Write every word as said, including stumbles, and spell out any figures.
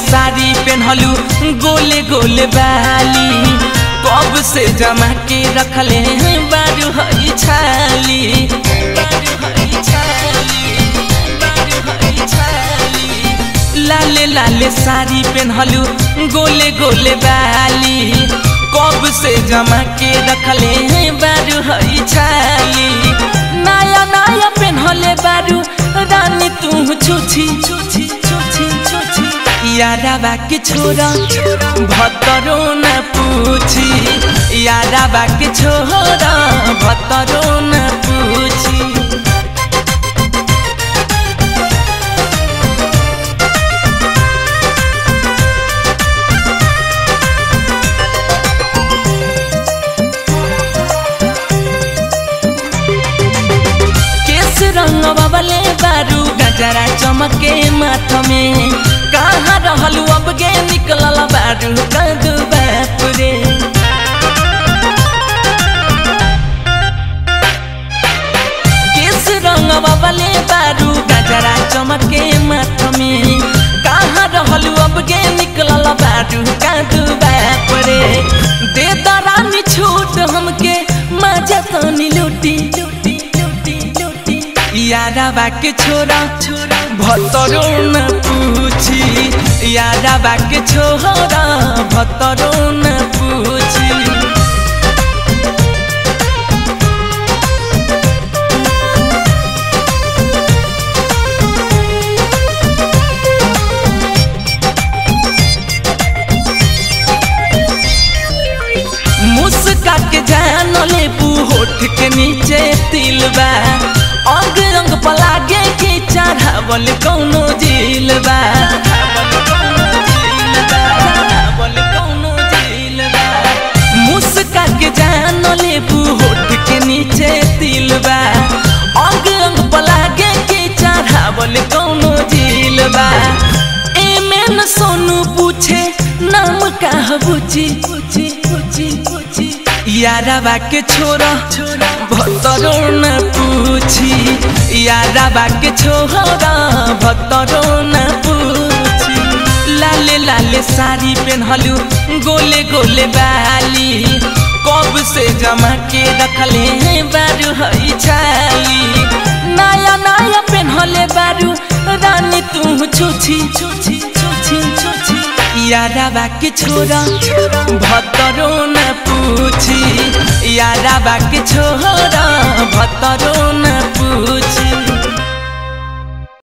साड़ी पहनलू गोले गोले बाली कब से जमा के रखले बारू हई छाली बारू हई छाली बारू हई छाली लाले लाले साड़ी पहनलू गोले गोले बाली कब से जमा के रखले बारू हई छाली नया नया पहनले बारू रानी तू छुछी छुछी छुछी छुछी यारा के छोरा भतरो न पूछी यारा के छोरा भतरो न पूछी रंग बबले बारू गजरा चमके माथ में कहाँ रहलू अब गे निकलल बारू कदू बापुरे किस रंग बबले बारू गजरा चमके माथ में कहाँ रहलू अब गे निकलल बारू कदू बापुरे दे दरानी छूट हमके मजा तनी लूटी यारा के छोरा भतरो न पूछी यारा के छोरा भतरो न पूछी मुस्का के जान लेबू होठ के नीचे तिलबा अंग रंग पलागे के चढ़ावल कौनो जिलबा मुस्का के जान लेबू होठ के नीचे तिलबा अंग रंग पलागे के चढ़ावल कौनो जिलबा एमें सोनू पूछे नाम का बुझी बुझी बुझी बुझी यारा के छोरा भतरो न पूछी यारा के छोरा भतरो न पूछी लाले लाले साड़ी पहनलू गोले गोले बाली कब से जमा के रखले बारू हई छाली नया नया पहनले बारू रानी तू छुछी छुछी छुछी छुछी यारा के छोरा भतरो न पूछी यारा के छोरा भतरो न पूछी।